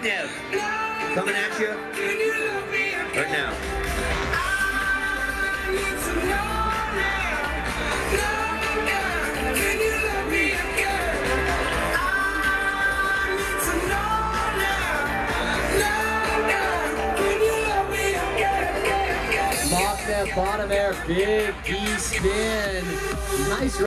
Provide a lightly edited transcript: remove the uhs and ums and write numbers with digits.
Nev. Coming at you right now. Off that bottom air, big D spin. Nice.